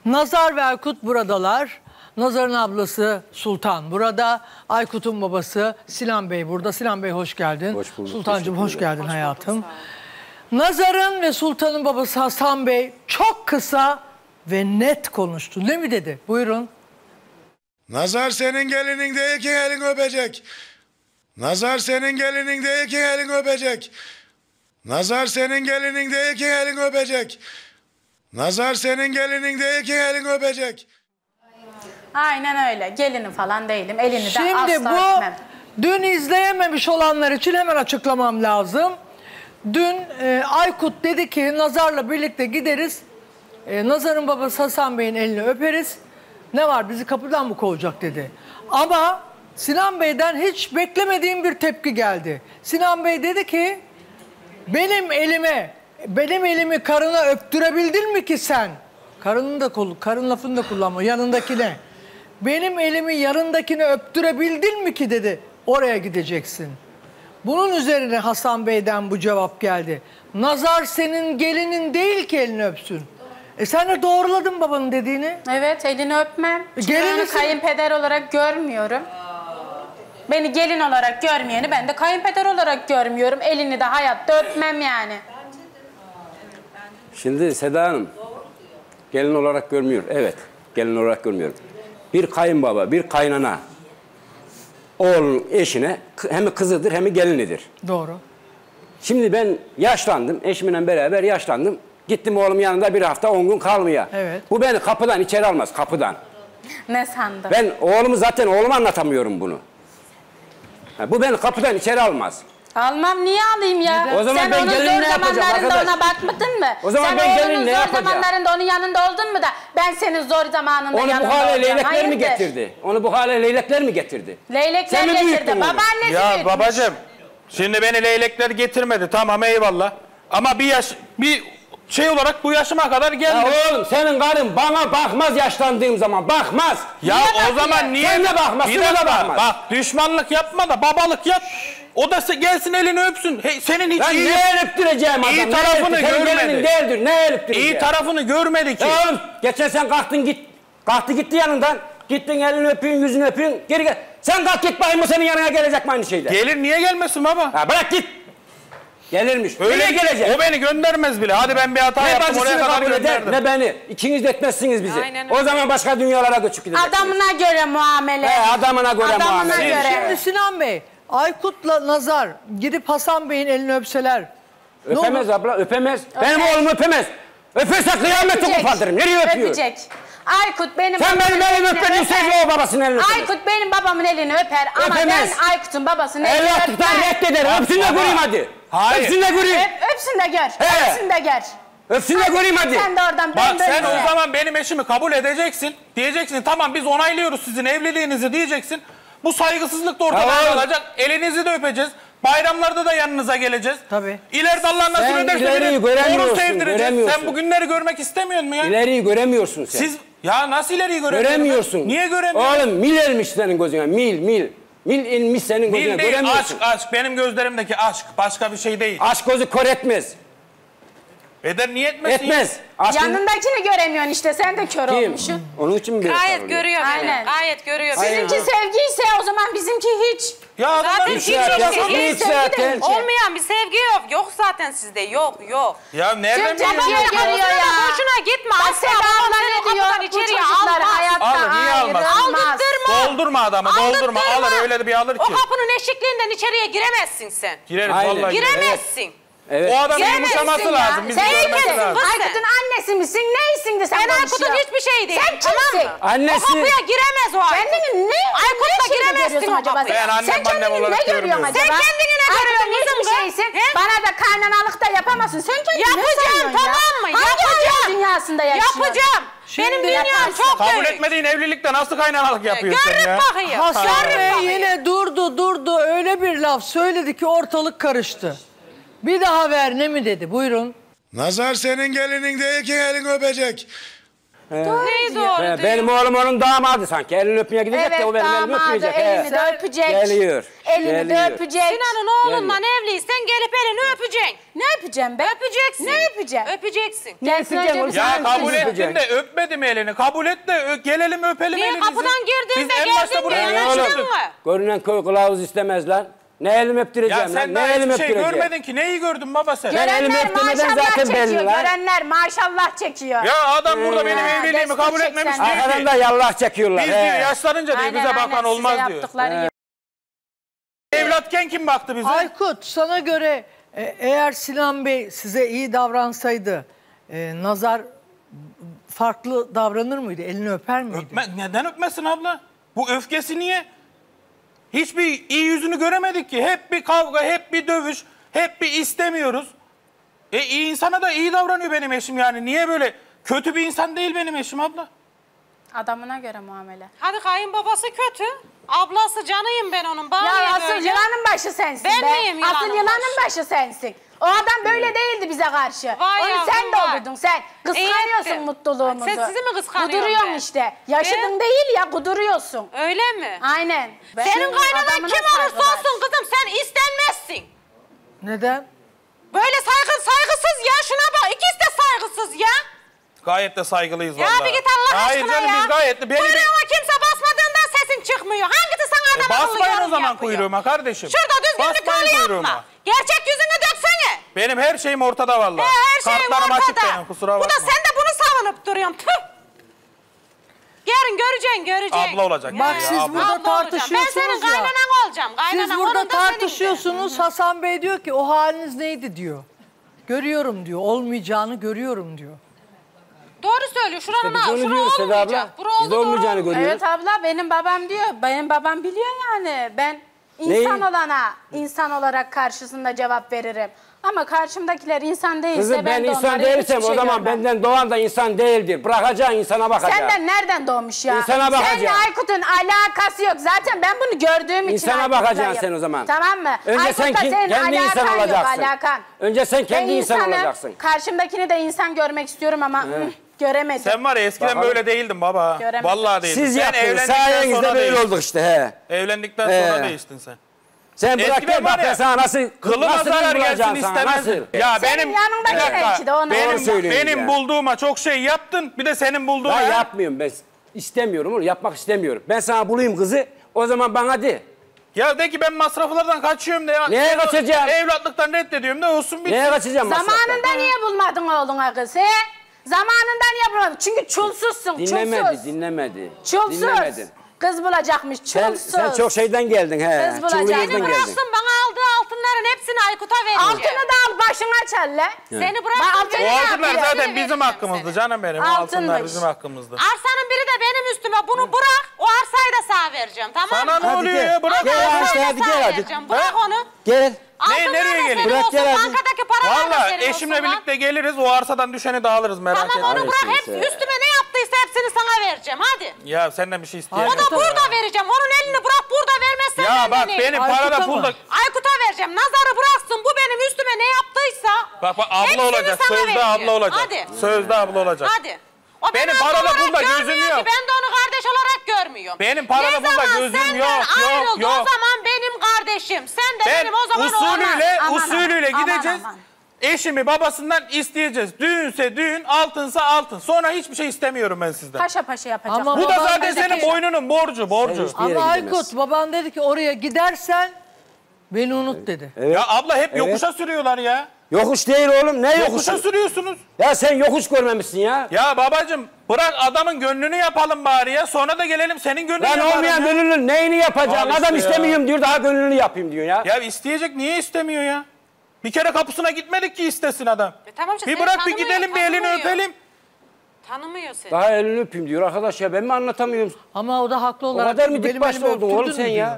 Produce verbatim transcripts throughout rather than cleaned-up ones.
Nazar ve Aykut buradalar. Nazar'ın ablası Sultan burada. Aykut'un babası Sinan Bey burada. Sinan Bey hoş geldin. Hoş bulduk. Sultancığım hoş geldin hoş hayatım. Bulduk, Nazar'ın ve Sultan'ın babası Hasan Bey çok kısa ve net konuştu. Ne mi dedi? Buyurun. Nazar senin gelinin değil ki elin öpecek. Nazar senin gelinin değil ki elin öpecek. Nazar senin gelinin değil ki elin öpecek. Nazar senin gelinin değil ki elin öpecek. Aynen öyle. Gelini falan değilim. Elini Şimdi de asla bu öpmem. dün izleyememiş olanlar için hemen açıklamam lazım. Dün e, Aykut dedi ki Nazar'la birlikte gideriz. E, Nazar'ın babası Hasan Bey'in elini öperiz. Ne var bizi kapıdan mı kovacak dedi. Ama Sinan Bey'den hiç beklemediğim bir tepki geldi. Sinan Bey dedi ki benim elime, benim elimi karına öptürebildin mi ki sen? Karının da kolu, karın lafını da kullanma yanındakine. Benim elimi yanındakine öptürebildin mi ki dedi. Oraya gideceksin. Bunun üzerine Hasan Bey'den bu cevap geldi. Nazar senin gelinin değil ki elini öpsün. E sen de doğruladın babanın dediğini. Evet, elini öpmem. Çünkü Gelin onu kayınpeder olarak görmüyorum. Beni gelin olarak görmeyeni ben de kayınpeder olarak görmüyorum. Elini de hayatta öpmem yani. Şimdi Seda Hanım gelin olarak görmüyor. Evet, gelin olarak görmüyorum. Bir kayınbaba, bir kaynana oğlunun eşine hem kızıdır hem gelinidir. Doğru. Şimdi ben yaşlandım, eşimle beraber yaşlandım. Gittim oğlum yanında bir hafta on gün kalmaya. Evet. Bu beni kapıdan içeri almaz, kapıdan. Ne sandın? Ben oğlumu zaten oğluma anlatamıyorum bunu. Ha, bu beni kapıdan içeri almaz. Almam, niye alayım ya? O zaman sen ben onun gelin zor ne yapacağım zamanlarında arkadaş? ona bakmadın mı? O zaman sen ben gelin oğlunun ne zor yapacağım? zamanlarında onun yanında oldun mu da ben senin zor zamanında Onu yanında bu hale olacağım? leylekler mi Hayırdır? getirdi? Onu bu hale leylekler mi getirdi? Leylekler Sen mi getirdi. büyüttün onu? Babaannesi Ya büyütmüş. babacığım, şimdi beni leylekler getirmedi, tamam eyvallah. Ama bir yaş, bir şey olarak bu yaşıma kadar geldim. Ya oğlum senin karın bana bakmaz yaşlandığım zaman, bakmaz. Ya Niye o bakıyor? zaman niye? Sen de bakmaz, Bir şuna da dakika, bakmaz. bak düşmanlık yapma da babalık yap. O da gelsin elini öpsün. Hey, senin hiç Ben iyi, ne el öptüreceğim adam? iyi ne tarafını el öptüreceğim? görmedi. Değildir, ne el öptüreceğim? iyi tarafını görmedi ki. Ya oğlum geçen sen kalktın git. Kalktı gitti yanından. Gittin elini öpüyorsun, yüzünü öpüyorsun. Geri gel. Sen kalk git bakayım, o senin yanına gelecek mi aynı şeyle? Gelir, niye gelmesin baba? Ha bırak git. Gelirmiş. Öyle Nereye gelecek? O beni göndermez bile. Hadi ben bir hata Ne yaptım, oraya bacısını kadar kabul eder, gönderdim. ne beni. İkiniz de etmezsiniz bizi. Aynen O öyle. zaman başka dünyalara göçüp gideceksiniz. Adamına göre muamele. He, adamına göre Adamına muamele. göre. Şimdi Sinan Bey, Aykut'la Nazar gidip Hasan Bey'in elini öpseler. ne Öpemez olur? abla, öpemez. Öper. Benim oğlum öpemez. Öperse kıyameti Öpecek. kopartırım. Nereye öpüyor? Öpecek. Aykut benim Sen babamın benim elimi elini öpmedin, öper. sevgi o babasının elini öper. Aykut benim babamın elini öper ama Öpemez. ben Aykut'un babasının elini Evlatlıktan öpmem. reddederim. Öpsün de Baba. göreyim hadi. Hayır. Öpsün de göreyim. Öp, öpsün de gör. He. Öpsün de gör. Öpsün de göreyim hadi. Sen de oradan Bak ben de sen öpsün. o zaman benim eşimi kabul edeceksin. Diyeceksin tamam biz onaylıyoruz sizin evliliğinizi diyeceksin. Bu saygısızlık da ortadan Ya oğlum. kalacak. Elinizi de öpeceğiz. Bayramlarda da yanınıza geleceğiz. Tabii. İleride Allah nasip Sen ederse ileriyi bir torun göremiyorsun, sevdireceğiz. göremiyorsun. Sen bu günleri görmek istemiyor musun ya? İleriyi göremiyorsun sen. Siz ya nasıl ileriyi göremiyorum? göremiyorsun. ben? Niye göremiyorum? Oğlum mil ermiş senin gözüne. Mil, mil. Mil inmiş senin gözüne. Bil değil, göremiyorsun. aşk, aşk. Benim gözlerimdeki aşk. Başka bir şey değil. Aşk gözü kör etmez. Eder niye etmesin? Etmez. Aşkın... Yanındakini göremiyorsun işte sen de kör Kim? olmuşsun. Onun için mi böyle Gayet sarılıyor? görüyor beni. Aynen. Gayet görüyor beni. Sizinki sevgiyse o zaman bizimki hiç. Ya adamlar Zaten bir hiç şey yok. yapıyor. Yapamıyor Sevgi hiç sevgi zaten. değil ki. Olmayan bir sevgi yok. Yok zaten sizde. Yok yok. Ya nereden Cem- biliyorsun? Cem- Babamın görüyor ağzına ya. boşuna gitme. Bak Asla Seda babam abla seni o ne diyor? kapıdan Bu içeriye çocukları almaz. hayatta Alır, niye almaz? ayrılmaz. Aldırtırma. Doldurma adamı, doldurma. Alır, öyle de bir alır O ki. kapının eşikliğinden içeriye giremezsin sen. Gireriz Aynen. vallahi. gireriz. Giremezsin. Evet. O adamın Giremezsin yumuşaması ya. lazım. Bizi Sen görmesi kimsin? lazım. kız? Aykut'un annesi misin? Neysin de sen Ben Aykut'un konuşuyorsun? hiçbir şey değil. Sen kimsin? Tamam mı? Annesi- O kapıya giremez o Aykut. Kendini ne? Aykut'la ne şeyle giremezsin görüyorsun o acaba? kapıya. Ben annem, Sen annem kendini olarak ne görüyorsun görmüyorum. acaba? Sen kendini ne görüyorsun Aykut'un kızım hiçbir be? şeysin. He? Bana da kaynanalık da yapamazsın. Sen kendini ne Yapacağım, sanıyorsun ya? tamam mı? Hangi Yapacağım. hayal dünyasında yaşıyorsun? Yapacağım. Şimdi Benim dünyam yaparsın. çok Kabul büyük. etmediğin evlilikte nasıl kaynanalık yapıyorsun Görün ya? bakayım. Hasan Görün Bey bakayım. yine durdu durdu öyle bir laf söyledi ki ortalık karıştı. Bir daha ver ne mi dedi buyurun. Nazar senin gelinin değil ki elin öpecek. Neydi o? doğru He, diyor. benim oğlum onun damadı sanki. Elini öpmeye gidecek Evet de o benim elimi damadı öpmeyecek. elini He. de öpecek. Geliyor. Elini de Geliyor. öpecek. Sinan'ın oğlundan evliysen gelip elini öpeceksin. Ne öpeceğim ben? Öpeceksin. Ne öpeceğim? Öpeceksin. Gelsin öpeceğim önce oğlum? bir Ya Sen kabul kimsin? ettin de öpmedim elini. Kabul et de ö- gelelim öpelim Niye elinizi. kapıdan girdin Biz de en başta geldin buraya diye Oğlum, yanaştın yanaştık. mı? görünen köy kılavuz istemez lan. Ne elimi öptüreceğim Ya lan? sen Ne daha elimi hiçbir şey öptüreceğim? görmedin ki. Neyi gördün baba sen? Ben elimi Görenler öptürmeden maşallah zaten belli çekiyor. lan. Görenler maşallah çekiyor. Ya adam burada benim Ha, evliliğimi destek kabul çeksen etmemiş de. diyor Arkadan ki. da yallah çekiyorlar. Biz he. diyor yaşlanınca diyor Aynen, bize aynen, bakan size olmaz diyor. yaptıkları gibi. Evlatken kim baktı bize? Aykut sana göre e, eğer Sinan Bey size iyi davransaydı e, Nazar farklı davranır mıydı? Elini öper miydi? Öpme, neden öpmesin abla? Bu öfkesi niye? Hiçbir iyi yüzünü göremedik ki. Hep bir kavga, hep bir dövüş, hep bir istemiyoruz. E iyi insana da iyi davranıyor benim eşim yani. Niye böyle? Kötü bir insan değil benim eşim abla. Adamına göre muamele. Hadi kayınbabası kötü. Ablası canıyım ben onun. Bana Ya niye asıl böyle? yılanın başı sensin Ben be. miyim Asıl yılanın yılanın başı sensin. O adam böyle değildi bize karşı. Vay Onu yavrum, sen vay. doldurdun sen. İyi Kıskanıyorsun ettin. mutluluğumuzu. Sen sizi mi kıskanıyorsun Kuduruyorsun ben? işte. Yaşadın Ben- değil ya kuduruyorsun. Öyle mi? Aynen. Senin Şimdi kaynanan adamına kim olursa saygı var. olsun kızım sen istenmezsin. Neden? Böyle saygı saygısız ya şuna bak ikisi de saygısız ya. Gayet de saygılıyız Ya vallahi. bir git Allah Hayır aşkına canım, ya. biz gayet de... Beni bir... Kuyruğuna kimse basmadığından sesin çıkmıyor. Hangisi sana E, adam akıllı basmayın o yorum zaman yapıyor? kuyruğuma kardeşim. Şurada düzgünlük Basmayın yolu kuyruğuma. yapma. Gerçek yüzünü döksene. Benim her şeyim ortada vallahi. He, her şeyin Kartlarım açık ortada. benim, kusura Bu bakma. da sen de bunu savunup duruyorsun. Tüh. Yarın göreceksin, göreceksin. Abla olacak. Bak ya, siz abla. burada Abla olacağım. tartışıyorsunuz Ben senin ya. kaynanan olacağım. Kaynanan Siz onun burada da senin de. tartışıyorsunuz. Hasan Bey diyor ki o haliniz neydi diyor. Görüyorum diyor. Olmayacağını görüyorum diyor. Doğru söylüyor. Şuranın Biz şura onu diyoruz Seda abla. olmayacak. Bura Biz de oldu, olmayacağını doğru. görüyoruz. Evet abla benim babam diyor. Benim babam biliyor yani. Ben insan Neyi? olana insan olarak karşısında cevap veririm. Ama karşımdakiler insan değilse Kızım ben, ben de insan onları değilsem hiçbir o şey zaman görmem. benden doğan da insan değildir. Bırakacaksın insana bakacaksın. Senden nereden doğmuş ya? İnsana bakacaksın. Seninle Aykut'un alakası yok. Zaten ben bunu gördüğüm için İnsana Aykut'layım. bakacaksın sen o zaman. Tamam mı? Önce Aykut'la sen ki- senin kendi insan alakan olacaksın. Yok, alakan. Önce sen kendi Ben insan insanım, olacaksın. Karşımdakini de insan görmek istiyorum ama hı, göremedim. Sen var ya eskiden Bakalım. böyle değildin baba. Göremedim. Vallahi değildin. Siz sen yaptınız. evlendikten Sayenizde sonra böyle değiştin. olduk işte. He. Evlendikten He. sonra değiştin sen. Sen bırak Eskiden gel bak var ya, ben sana nasıl Kılıma nasıl zarar bulacağım gelsin sana, istemezdin. nasıl? Ya Senin benim yanında bir dakika, belki de ona. Doğru benim, söylüyorsun benim ya. bulduğuma çok şey yaptın. Bir de senin bulduğuna. Ben ya. yapmıyorum ben. İstemiyorum oğlum. Yapmak istemiyorum. Ben sana bulayım kızı. O zaman bana de. Ya de ki ben masraflardan kaçıyorum de ya. Neye Ev- kaçacağım? Evlatlıktan reddediyorum de olsun bitsin. Neye kaçacağım masraftan? Zamanında niye bulmadın oğluna kız he? Zamanında niye bulmadın? Çünkü çulsuzsun, Dinlemedi, çulsuz. dinlemedi. Çulsuz. Dinlemedin. Kız bulacakmış, Sen, çulsuz. sen çok şeyden geldin he. Kız bulacak. Çuğulu Beni yerden Beni geldin. bıraksın bana aldığı altınların hepsini Aykut'a vereceğim. Altını da al başına çal le. Seni Bak, bıraksın. altını O ne altınlar yapıyor? zaten Vereceğim bizim hakkımızdı seni. canım benim. O Altınmış. altınlar bizim hakkımızdı. Arsanın biri de benim üstüme. Bunu bırak. O arsayı da sana vereceğim. Tamam mı? Sana ne Hadi oluyor gel. ya? Bırak. Gel Arsayı işte, da hadi sana gel hadi. vereceğim. Bırak onu. Gel. Altınlar nereye da geleyim? senin Bırak olsun, gel hadi. bankadaki paralar da Valla senin eşimle olsun lan. birlikte geliriz. O arsadan düşeni de alırız merak Tamam etme. onu bırak. Neyse, Hepsi neyse. üstüme ne yaptıysa hepsini sana vereceğim. Hadi. Ya senden bir şey O isteyemiyorum. da burada vereceğim. Onun elini bırak burada vermezsen Ya ben bak neyim? benim Aykut'a parada mı? pulda... Aykut'a vereceğim. Nazarı bıraksın. Bu benim üstüme ne yaptıysa. Bak bak abla hepsini olacak. sana Sözde vereceğim. abla olacak. Hadi. Sözde abla olacak. Hadi. O Benim beni parada abla olarak pulda gözüm görmüyor yok. ki, ben de onu kardeş olarak görmüyorum. Benim parada ne pulda zaman gözüm senden yok, yok, ayrıldı, yok. O zaman benim kardeşim. Sen de Ben benim o zaman usulüyle Aman, usulüyle aman, gideceğiz. aman. Eşimi babasından isteyeceğiz. Düğünse düğün, altınsa altın. Sonra hiçbir şey istemiyorum ben sizden. Paşa paşa yapacak. Ama Bu da baban zaten dedi senin ki- boynunun borcu, borcu. Sen hiçbir yere Ama gidemez. Aykut baban dedi ki oraya gidersen beni unut dedi. Ya abla hep Evet. yokuşa sürüyorlar ya. Yokuş değil oğlum. Ne Yokuşa yokuşu? sürüyorsunuz. Ya sen yokuş görmemişsin ya. Ya babacığım bırak adamın gönlünü yapalım bari ya. Sonra da gelelim senin gönlünü Lan yapalım olmayan ya. gönlünün neyini yapacaksın? Al işte Adam ya. istemiyorum diyor, daha gönlünü yapayım diyor ya. Ya isteyecek niye istemiyor ya? Bir kere kapısına gitmedik ki istesin adam. E tamam işte bir seni bırak bir tanımıyor, gidelim bir elini tanımıyor. öpelim. Tanımıyor seni. Daha elini öpeyim diyor arkadaş ya, ben mi anlatamıyorum? Ama o da haklı O olarak kadar mı benim dik başlı elimi oldun oğlum öptürdün sen mü ya? diyor.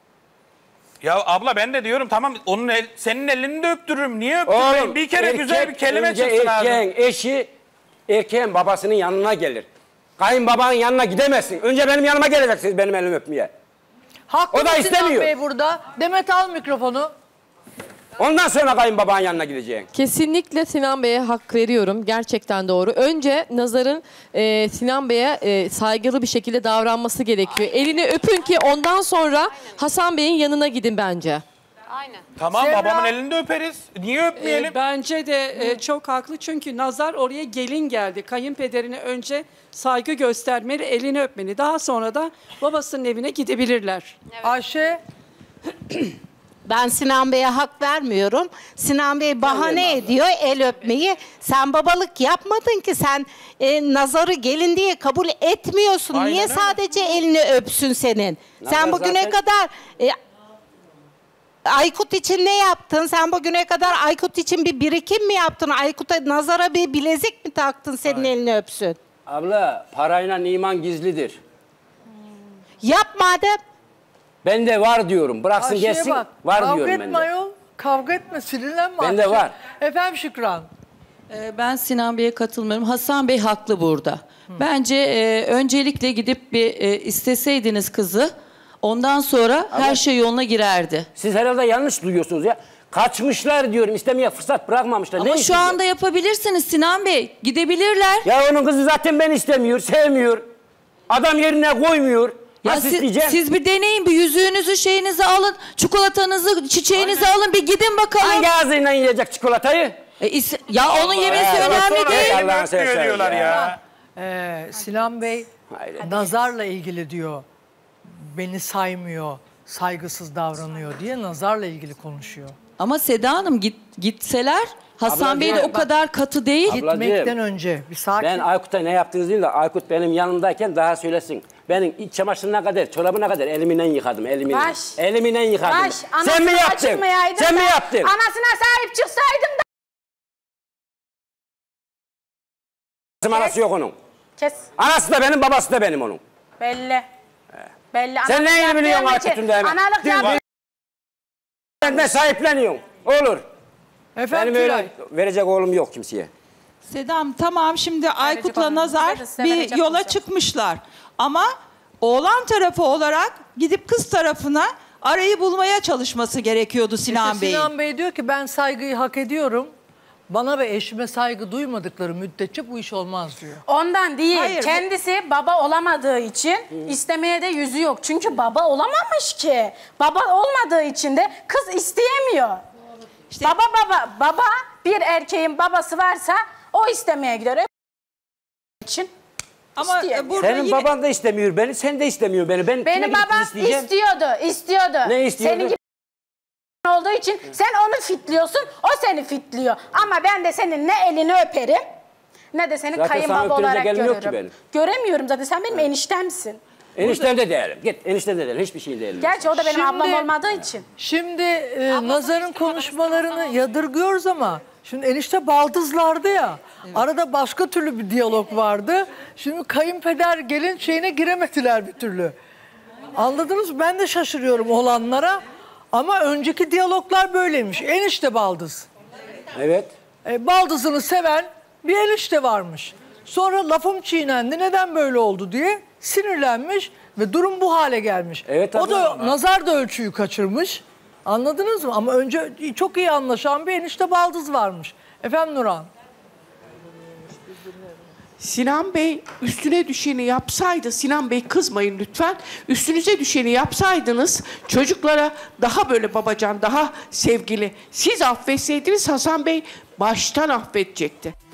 Ya abla ben de diyorum tamam onun el, senin elini de öptürürüm. Niye öptürmeyeyim? Oğlum, Bir kere erkek güzel bir kelime önce çıksın abi. erkeğin eşi, erkeğin babasının yanına gelir. Kayınbabanın yanına gidemezsin. Önce benim yanıma geleceksiniz benim elimi öpmeye. Haklı O da mı Sinan istemiyor. Bey burada? Demet al mikrofonu. Ondan sonra kayınbabanın yanına gideceksin. Kesinlikle Sinan Bey'e hak veriyorum. Gerçekten doğru. Önce Nazar'ın e, Sinan Bey'e e, saygılı bir şekilde davranması gerekiyor. Elini öpün ki ondan sonra Hasan Bey'in yanına gidin bence. Aynen. Tamam Semra. babamın elini de öperiz. Niye öpmeyelim? Ee, bence de e, çok haklı çünkü Nazar oraya gelin geldi. Kayınpederine önce saygı göstermeli, elini öpmeli. Daha sonra da babasının evine gidebilirler. Ayşe, Ben Sinan Bey'e hak vermiyorum. Sinan Bey bahane ediyor el öpmeyi. Sen babalık yapmadın ki, sen e, Nazar'ı gelin diye kabul etmiyorsun. Aynen Niye öyle. sadece elini öpsün senin? Nazar sen bugüne zaten- kadar e, Aykut için ne yaptın? Sen bugüne kadar Aykut için bir birikim mi yaptın? Aykut'a, Nazar'a bir bilezik mi taktın senin elini öpsün? Abla parayla iman gizlidir. Yap madem. Ben de var diyorum. Bıraksın Ayşe'ye gelsin. bak. Var Kavga diyorum etme ben de. ayol. Kavga etme, sinirlenme. Bende Ayşe. var. Efendim Şükran. Ee, Ben Sinan Bey'e katılmıyorum. Hasan Bey haklı burada. Bence e, öncelikle gidip bir e, isteseydiniz kızı. Ondan sonra her şey yoluna girerdi. Siz herhalde yanlış duyuyorsunuz ya. Kaçmışlar diyorum. İstemeye fırsat bırakmamışlar. Ama Ne şu isteyecek? anda yapabilirsiniz Sinan Bey. Gidebilirler. Ya onun kızı zaten beni istemiyor, sevmiyor. Adam yerine koymuyor. Ya Nasıl siz, isteyeceğim? siz bir deneyin, bir yüzüğünüzü, şeyinizi alın, çikolatanızı, çiçeğinizi alın, bir gidin bakalım. Hangi ağzıyla yiyecek çikolatayı? E, is- ya onun yemesi Allah önemli sonra değil. el- Elimi Allah'ını öpmüyor seversen diyorlar ya. ya. Ee, Sinan Bey Hayret. nazarla ilgili diyor. Beni saymıyor, saygısız davranıyor diye nazarla ilgili konuşuyor. Ama Seda Hanım git, gitseler, Hasan Ablacığım, Bey de o bak- kadar katı değil. Ablacığım, Gitmekten önce bir sakin. Ben Aykut'a ne yaptınız değil de Aykut benim yanımdayken daha söylesin. Benim iç çamaşırına kadar, çorabına kadar elimden yıkadım, elimden. Baş. Elimden yıkadım. Baş, Sen mi anasına yaptın? çıkmayaydın Sen da, mi yaptın? Anasına sahip çıksaydım da. Anası yok onun. Kes. Anası da benim, babası da benim onun. Belli. Belli. Sen Analık neyini biliyorsun yaptığım için- Aykut'un da hemen? Analık Dün yaptığım benden sahipleniyorsun. Olur. Efendim Benim Tülay. öyle verecek oğlum yok kimseye. Sedam tamam şimdi Aykut'la olan- Nazar Verirse bir verecek yola olacak. çıkmışlar. Ama oğlan tarafı olarak gidip kız tarafına arayı bulmaya çalışması gerekiyordu Sinan İşte Bey'in. Sinan Bey diyor ki ben saygıyı hak ediyorum. Bana ve eşime saygı duymadıkları müddetçe bu iş olmaz diyor. Ondan değil. Hayır, bu- Kendisi baba olamadığı için istemeye de yüzü yok. Çünkü baba olamamış ki. Baba olmadığı için de kız isteyemiyor. İşte- Baba baba baba bir erkeğin babası varsa o istemeye gider. için Ama isteyemiyor. burada Senin yine baban da istemiyor beni, sen de istemiyor beni. Ben kime Benim gidip babam kız isteyeceğim? istiyordu, istiyordu. Ne istiyordu? Senin gibi olduğu için sen onu fitliyorsun, o seni fitliyor. Ama ben de senin ne elini öperim, ne de seni Zaten sana kayınbaba öptürecek olarak elim yok ki görüyorum. benim. Göremiyorum zaten, sen benim eniştemsin. Enişten de değilim. Git enişten de değilim. Hiçbir şey değilim. Gerçi o da benim Şimdi- ablam olmadığı için. Şimdi e, Nazar'ın konuşmalarını yadırgıyoruz ama şimdi enişte baldızlardı ya. Arada başka türlü bir diyalog vardı. Şimdi kayınpeder gelin şeyine giremediler bir türlü. Anladınız mı? Ben de şaşırıyorum olanlara. Ama önceki diyaloglar böyleymiş. Enişte baldız. Evet. E, baldızını seven bir enişte varmış. Sonra lafım çiğnendi, neden böyle oldu diye sinirlenmiş ve durum bu hale gelmiş. Evet, o da abla. Nazar da ölçüyü kaçırmış. Anladınız mı? Ama önce çok iyi anlaşan bir enişte baldız varmış. Efendim Nurhan? Sinan Bey üstüne düşeni yapsaydı, Sinan Bey kızmayın lütfen, üstünüze düşeni yapsaydınız çocuklara daha böyle babacan, daha sevgili, siz affetseydiniz Hasan Bey baştan affedecekti.